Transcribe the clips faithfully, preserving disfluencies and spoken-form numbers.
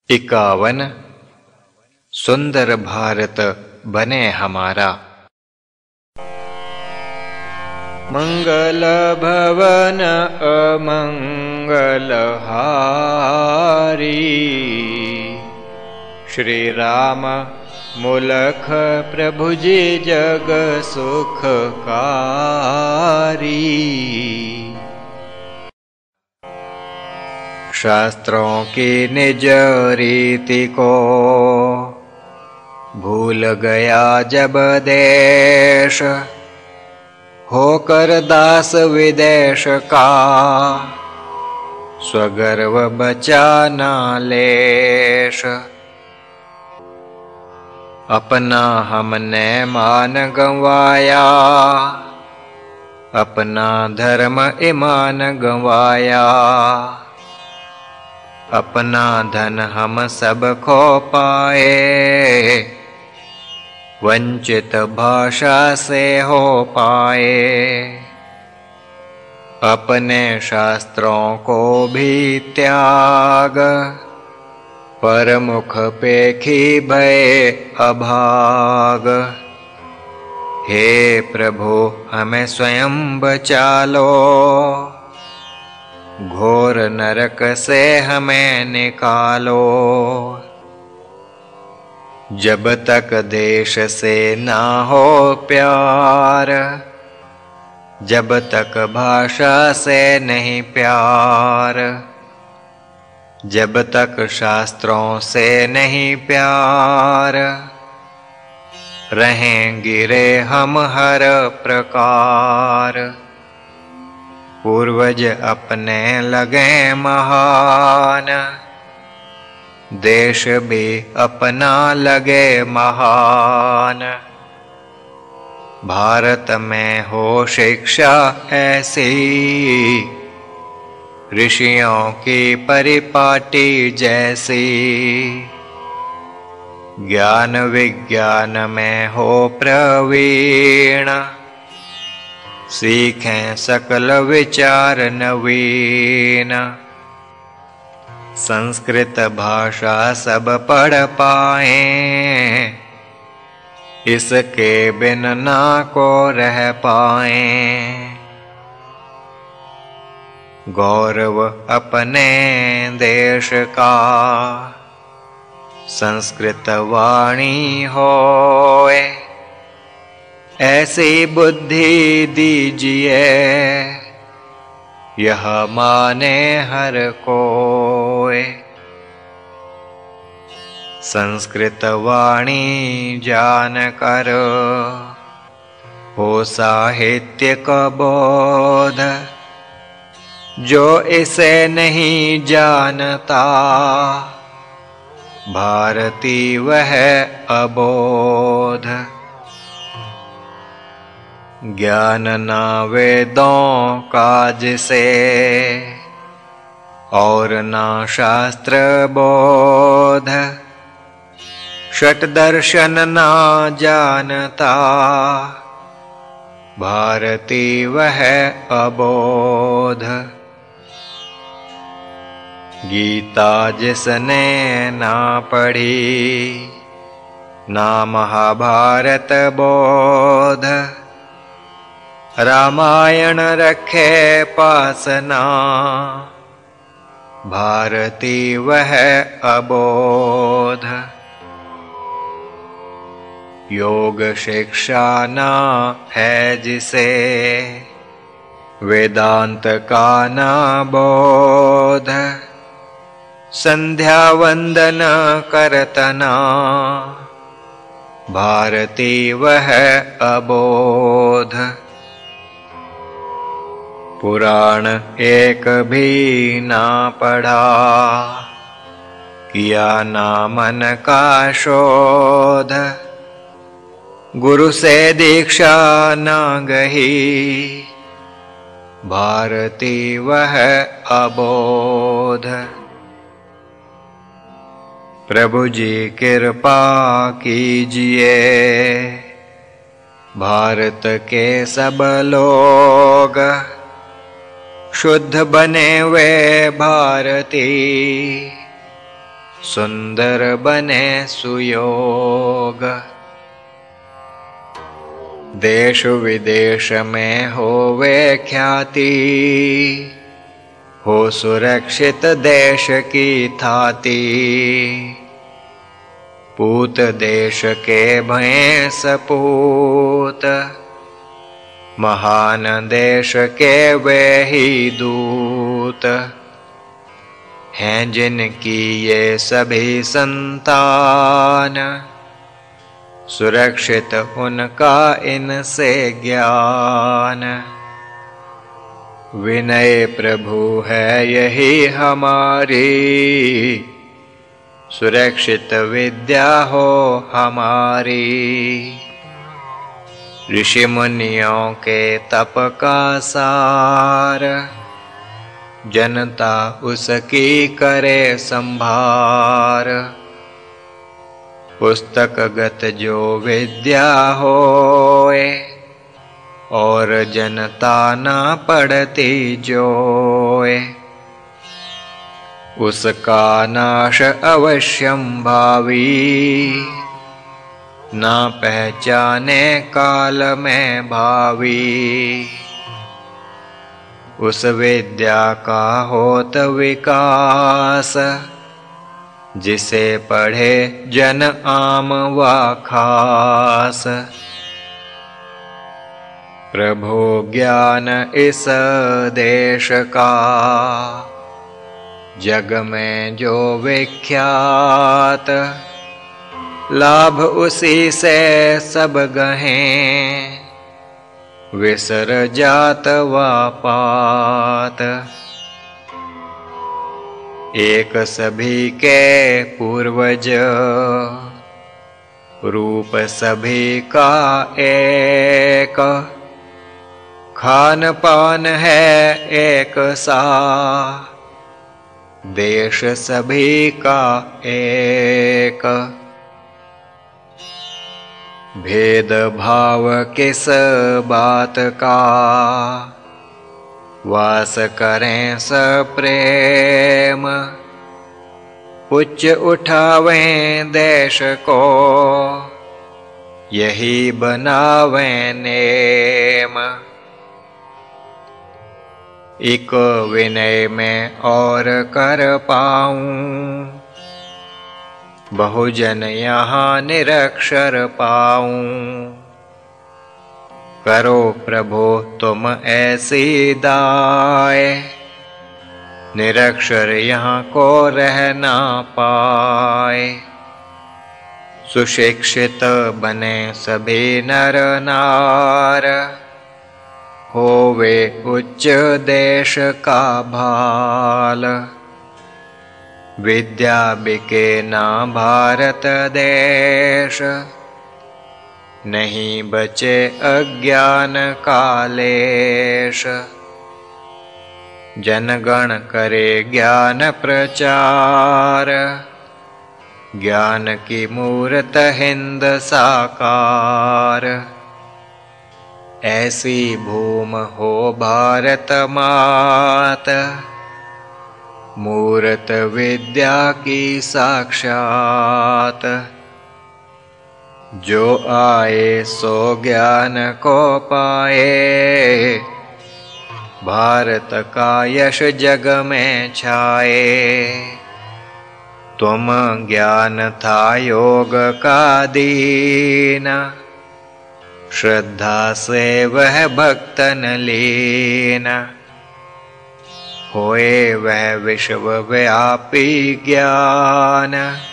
इक्यावन। सुंदर भारत बने हमारा। मंगल भवन अमंगल हारी, श्री राम मुलख प्रभु जी जग सुखकारी। शास्त्रों की निज रीति को भूल गया जब देश, होकर दास विदेश का स्वगर्व बचा ना लेश। अपना हमने मान गंवाया, अपना धर्म ईमान गंवाया। अपना धन हम सब खो पाए, वंचित भाषा से हो पाए। अपने शास्त्रों को भी त्याग, परमुख पेखी भय अभाग। हे प्रभु हमें स्वयं बचा लो, घोर नरक से हमें निकालो। जब तक देश से ना हो प्यार, जब तक भाषा से नहीं प्यार, जब तक शास्त्रों से नहीं प्यार, रहें गिरे हम हर प्रकार। पूर्वज अपने लगे महान, देश भी अपना लगे महान। भारत में हो शिक्षा ऐसी, ऋषियों की परिपाटी जैसी। ज्ञान विज्ञान में हो प्रवीण, सीखें सकल विचार नवीन। संस्कृत भाषा सब पढ़ पाए, इसके बिन ना को रह पाए। गौरव अपने देश का, संस्कृत वाणी होए। ऐसी बुद्धि दीजिए, यह माने हर कोय। संस्कृत वाणी जान कर, हो साहित्य का बोध। जो इसे नहीं जानता, भारती वह अबोध। ज्ञान ना वेदों काज से, और ना शास्त्र बोध। षट दर्शन ना जानता, भारती वह अबोध। गीता जिसने ना पढ़ी, ना महाभारत बोध। रामायण रखे पासना, भारती वह अबोध। योग शिक्षा ना है जिसे, वेदांत का ना बोध। संध्या वंदन करतना, भारती वह अबोध। पुराण एक भी ना पढ़ा, किया ना मन का शोध। गुरु से दीक्षा ना गही, भारती वह अबोध। प्रभु जी कृपा कीजिए, भारत के सब लोग। शुद्ध बने वे भारती, सुंदर बने सुयोग। देश विदेश में होवे ख्याति, हो सुरक्षित देश की थाती। पूत देश के भयें सपूत, महान देश के वे ही दूत। हैं जिनकी ये सभी संतान, सुरक्षित उनका इनसे ज्ञान। विनय प्रभु है यही हमारी, सुरक्षित विद्या हो हमारी। ऋषि मुनियों के तप का सार, जनता उसकी करे संभार। पुस्तकगत जो विद्या होए, और जनता ना पढ़ती जोए। उसका नाश अवश्यम भावी, ना पहचाने काल में भावी। उस विद्या का होत विकास, जिसे पढ़े जन आम व खास। प्रभु ज्ञान इस देश का, जग में जो विख्यात। लाभ उसी से सब गहें, विसर जात व पात। एक सभी के पूर्वज, रूप सभी का एक। खान पान है एक सा, देश सभी का एक। भेद भाव किस बात का, वास करें सप्रेम। उच्च उठावें देश को, यही बनावें नेम। एक विनय में और कर पाऊं, बहुजन यहाँ निरक्षर पाऊं। करो प्रभु तुम ऐसी दाय, निरक्षर यहाँ को रह ना पाए। सुशिक्षित बने सभी नर नार, होवे उच्च देश का भाल। विद्या बिके ना भारत देश, नहीं बचे अज्ञान कालेश। जनगण करे ज्ञान प्रचार, ज्ञान की मूरत हिंद साकार। ऐसी भूम हो भारत मात, मूरत विद्या की साक्षात। जो आए सो ज्ञान को पाए, भारत का यश जग में छाए। तुम ज्ञान था योग का दीन, श्रद्धा से वह भक्तन लीन। होए वह विश्व व्यापी ज्ञान,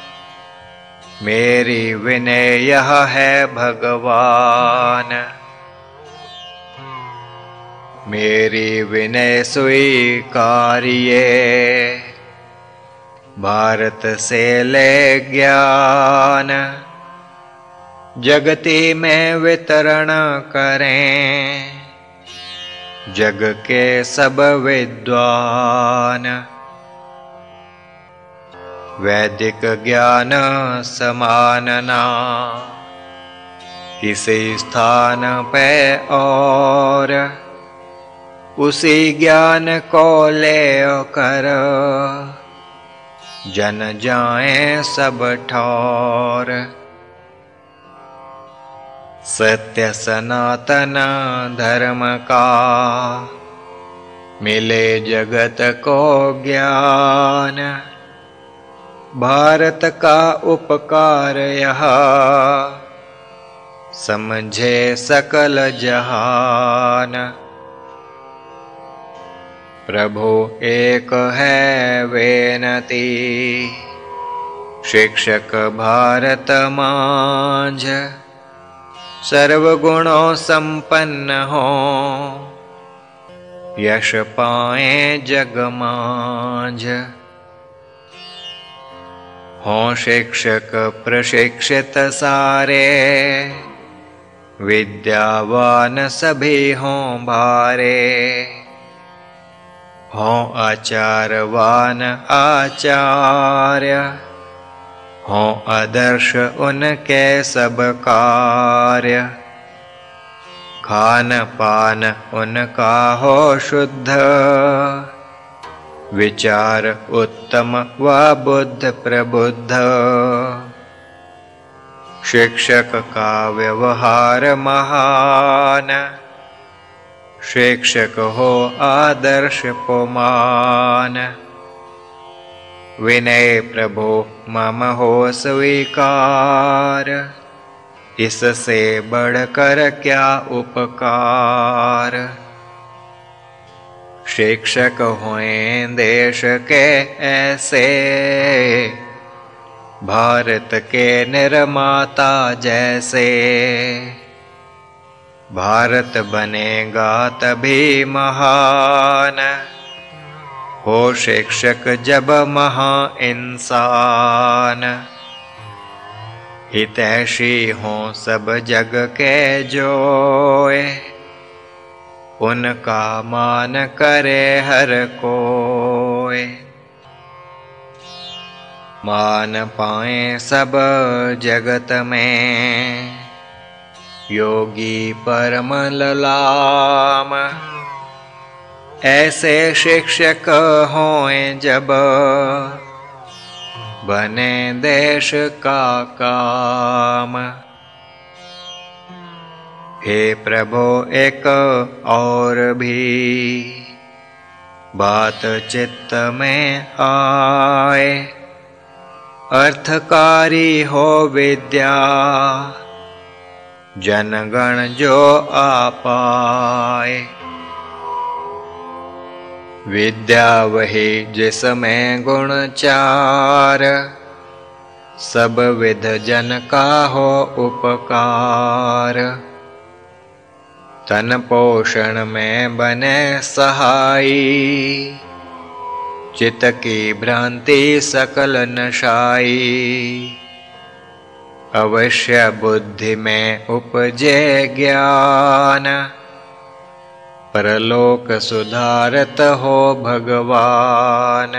मेरी विनय यह है भगवान। मेरी विनय स्वीकारिए, भारत से ले ज्ञान। जगती में वितरण करें, जग के सब विद्वान। वैदिक ज्ञान समानना, किसी स्थान पे और। उसी ज्ञान को ले कर, जन जाए सब ठौर। सत्य सनातन धर्म का मिले जगत को ज्ञान। भारत का उपकार यह समझे सकल जहान। प्रभु एक है विनती, शिक्षक भारत मांझ। सर्वगुणों संपन्न हो, यश पाए जग मांझ। हों शिक्षक प्रशिक्षित सारे, विद्यावान सभी हों भारे। हों आचारवान आचार्य, हों आदर्श उनके सब कार्य। खान पान उनका हो शुद्ध, विचार उत्तम व बुद्ध प्रबुद्ध। शिक्षक का व्यवहार महान, शिक्षक हो आदर्श पुमान। विनय प्रभु मम हो स्वीकार, इससे बढ़कर क्या उपकार। शिक्षक हुए देश के ऐसे, भारत के निर्माता जैसे। भारत बनेगा तभी महान, हो शिक्षक जब महा इंसान। हितैषी हों सब जग के जोए, उनका मान करे हर कोय। मान पाए सब जगत में, योगी परम ललाम। ऐसे शिक्षक हों जब, बने देश का काम। हे प्रभु एक और भी बात चित्त में आए। अर्थकारी हो विद्या, जनगण जो आ पाए। विद्या वही जिसमें गुण चार, सब विध जन का हो उपकार। तन पोषण में बने सहाई, चित्त की भ्रांति सकल नशाई। अवश्य बुद्धि में उपजे ज्ञान, परलोक सुधारत हो भगवान।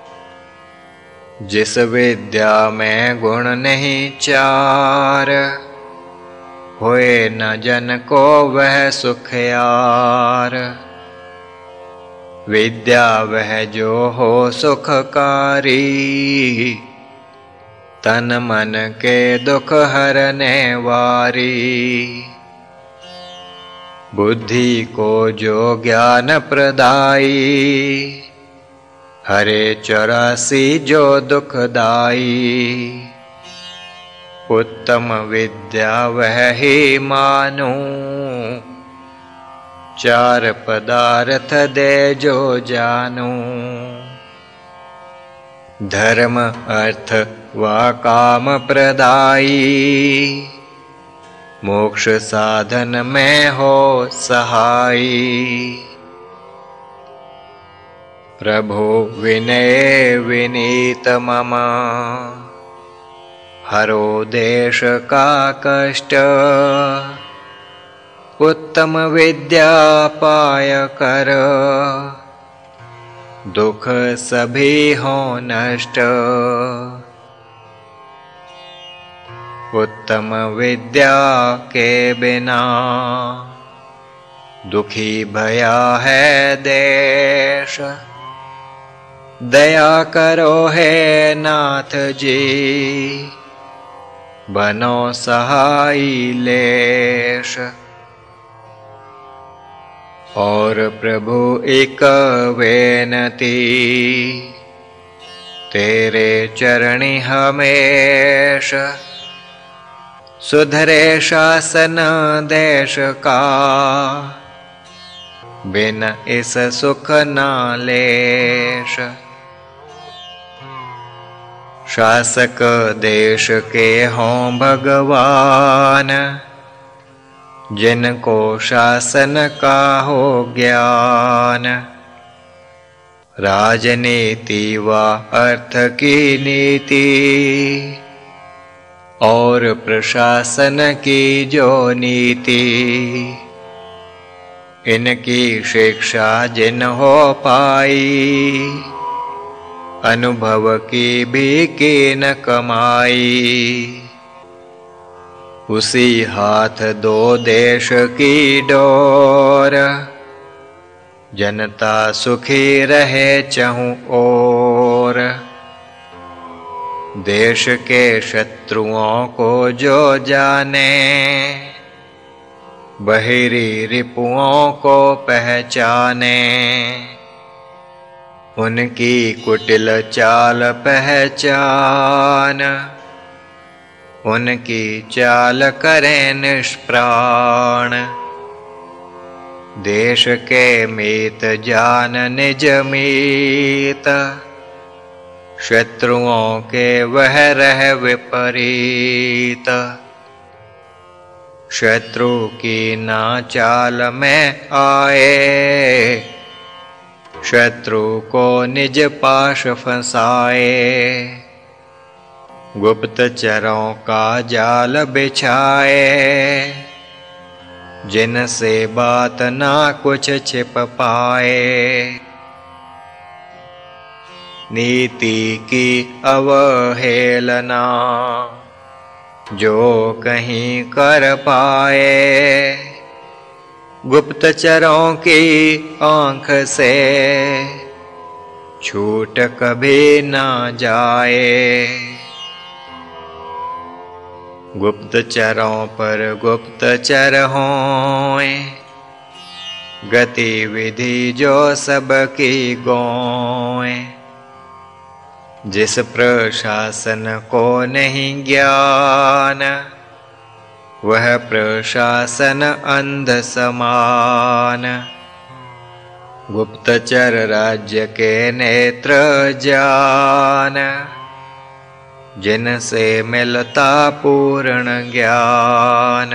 जिस विद्या में गुण नहीं चार, होए न जन को वह सुख यार। विद्या वह जो हो सुखकारी, तन मन के दुख हरने वारी। बुद्धि को जो ज्ञान प्रदाई, हरे चौरासी जो दुखदाई। उत्तम विद्या वह ही मानू, चार पदार्थ दे जो जानू। धर्म अर्थ व काम प्रदाई, मोक्ष साधन में हो सहाई। प्रभु विनय विनीत मम, हरो देश का कष्ट। उत्तम विद्या पाय कर, दुख सभी हो नष्ट। उत्तम विद्या के बिना, दुखी भया है देश। दया करो हे नाथ जी, बनो सहाई लेश। और प्रभु एक बेनती, तेरे चरणी हमेश। सुधरे शासन देश का, बिन इस सुख ना लेश। शासक देश के हों भगवान, जिनको शासन का हो ज्ञान। राजनीति व अर्थ की नीति, और प्रशासन की जो नीति, इनकी शिक्षा जिन हो पाई। अनुभव की भी कीन कमाई। उसी हाथ दो देश की डोर, जनता सुखी रहे चहुं ओर। देश के शत्रुओं को जो जाने, बहिरी रिपुओं को पहचाने। उनकी कुटिल चाल पहचान, उनकी चाल करें निष्प्राण। देश के मीत जान निज मीत, शत्रुओं के वह रह विपरीत। शत्रु की ना चाल में आए, शत्रु को निज पाश फंसाए। गुप्तचरों का जाल बिछाए, जिनसे बात ना कुछ छिप पाए। नीति की अवहेलना जो कहीं कर पाए, गुप्तचरों की आँख से छूट कभी ना जाए। गुप्तचरों पर गुप्तचर होए, गतिविधि जो सबकी गोए। जिस प्रशासन को नहीं ज्ञान, वह प्रशासन अंध समान। गुप्तचर राज्य के नेत्र जान, जिनसे मिलता पूर्ण ज्ञान।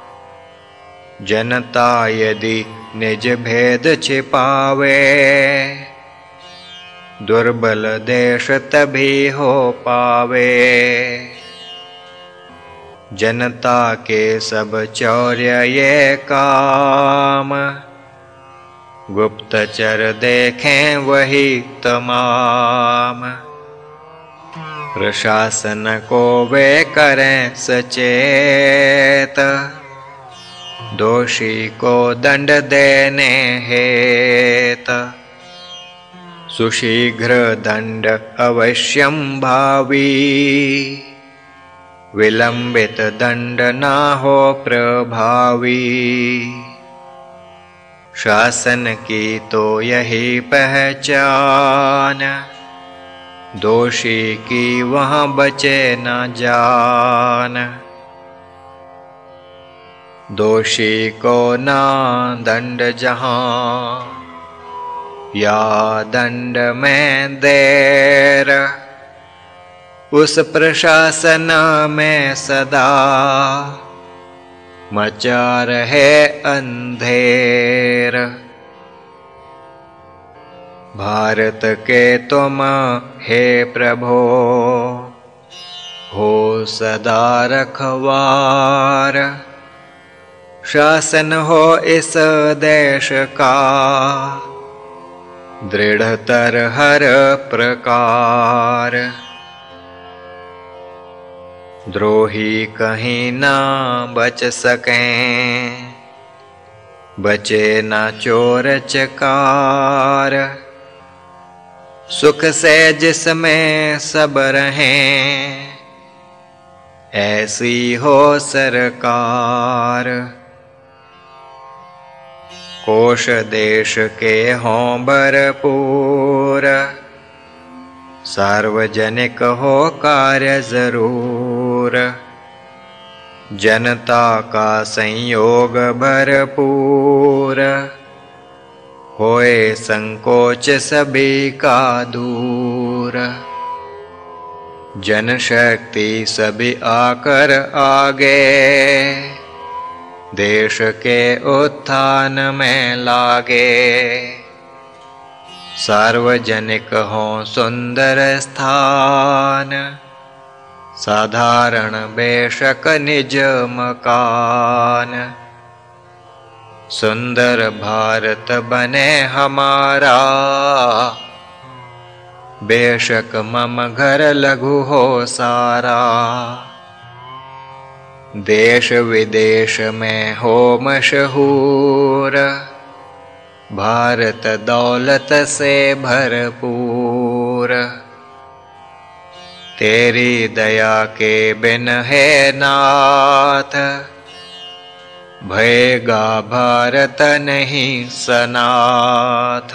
जनता यदि निज भेद छिपावे, दुर्बल देश तभी हो पावे। जनता के सब चौर्य ये काम, गुप्तचर देखें वही तमाम। प्रशासन को वे करें सचेत, दोषी को दंड देने हेत। सुशीघ्र दंड अवश्यम भावी, विलंबित दंड ना हो प्रभावी। शासन की तो यही पहचान, दोषी की वहाँ बचे न जान। दोषी को ना दंड जहाँ, या दंड में देर। उस प्रशासन में सदा मचा रहे अंधेर। भारत के तुम हे प्रभो, हो सदा रखवार। शासन हो इस देश का, दृढ़तर हर प्रकार। द्रोही कहीं ना बच सकें, बचे ना चोर चकार। सुख से जिसमें सब रहें, ऐसी हो सरकार। कोश देश के हों भरपूर, सार्वजनिक हो कार्य जरूर। जनता का संयोग भरपूर, होए संकोच सभी का दूर। जनशक्ति सभी आकर आगे, देश के उत्थान में लागे। सार्वजनिक हो सुंदर स्थान, साधारण बेशक निज मकान। सुंदर भारत बने हमारा, बेशक मम घर लघु हो सारा। देश विदेश में हो मशहूर, भारत दौलत से भरपूर। तेरी दया के बिन है नाथ, भयेगा भारत नहीं सनाथ।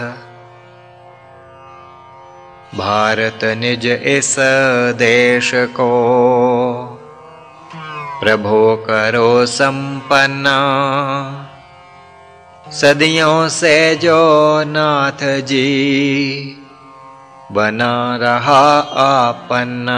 भारत निज इस देश को, प्रभो करो संपन्न। सदियों से जो नाथ जी, बना रहा आपन्ना।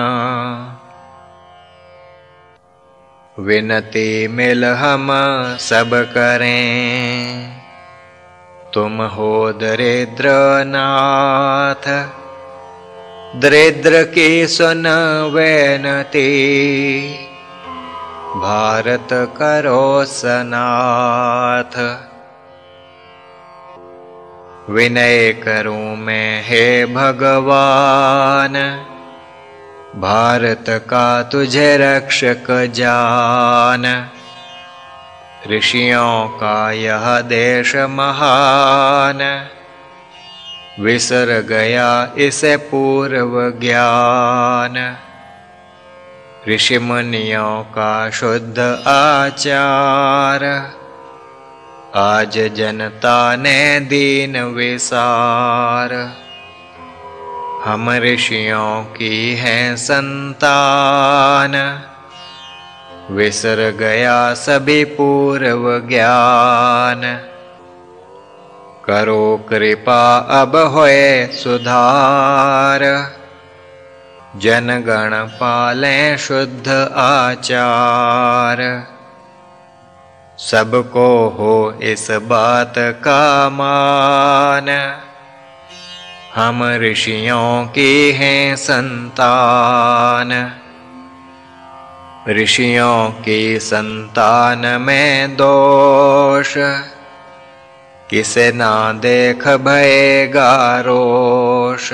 विनती मिल हम सब करें, तुम हो दरिद्र नाथ। दरिद्र की सुन विनती, भारत करो सनाथ। विनय करूं मैं हे भगवान, भारत का तुझे रक्षक जान। ऋषियों का यह देश महान, विसर गया इसे पूर्व ज्ञान। ऋषि मुनियों का शुद्ध आचार, आज जनता ने दीन विसार। हम ऋषियों की हैं संतान, विसर गया सभी पूर्व ज्ञान। करो कृपा अब होए सुधार, जनगण पालें शुद्ध आचार। सबको हो इस बात का मान, हम ऋषियों की हैं संतान। ऋषियों की संतान में दोष, किसे ना देख भयेगा रोष।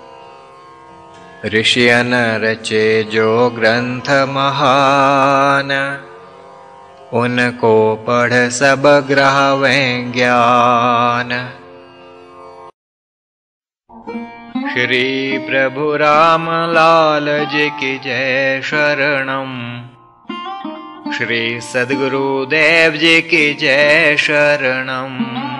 ऋषियन रचे जो ग्रंथ महान, उनको पढ़ सब ग्रहवें ज्ञान। श्री प्रभु राम लाल जी की जय शरणम। श्री सद्गुरुदेव जी की जय शरणम।